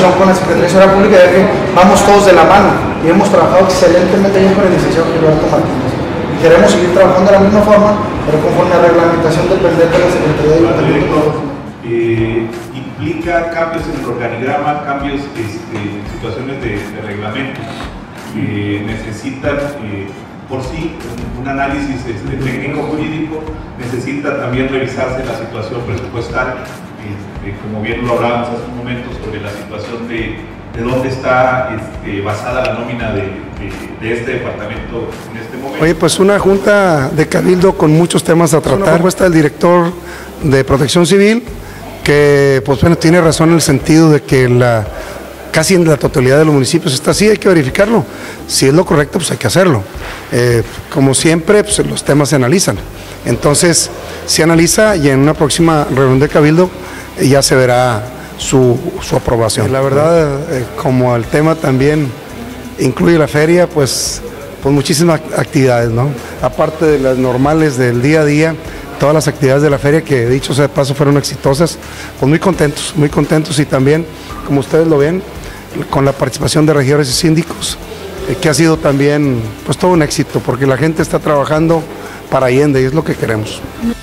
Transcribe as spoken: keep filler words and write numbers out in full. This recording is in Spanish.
coordinación con la Secretaría de Seguridad Pública, ya que vamos todos de la mano y hemos trabajado excelentemente bien con el licenciado Gilberto Martínez. Y queremos seguir trabajando de la misma forma, pero conforme a la reglamentación dependiente de la Secretaría de Ayuntamiento. Eh, implica cambios en el organigrama, cambios este, en situaciones de, de reglamento que necesitan eh, por sí un análisis este, técnico-jurídico, necesita también revisarse la situación presupuestal, este, como bien lo hablábamos hace un momento sobre la situación de, de dónde está este, basada la nómina de, de, de este departamento en este momento. Oye, pues una junta de cabildo con muchos temas a tratar. Una propuesta del director de Protección Civil, que pues bueno, tiene razón en el sentido de que la casi en la totalidad de los municipios está así, hay que verificarlo. Si es lo correcto, pues hay que hacerlo. Eh, como siempre, pues los temas se analizan. Entonces, se analiza y en una próxima reunión de cabildo eh, ya se verá su, su aprobación. La verdad, eh, como el tema también incluye la feria, pues, pues muchísimas actividades, ¿no? Aparte de las normales del día a día, todas las actividades de la feria que, dicho sea de paso, fueron exitosas, pues muy contentos, muy contentos y también, como ustedes lo ven, con la participación de regidores y síndicos, eh, que ha sido también pues todo un éxito, porque la gente está trabajando para Allende y es lo que queremos.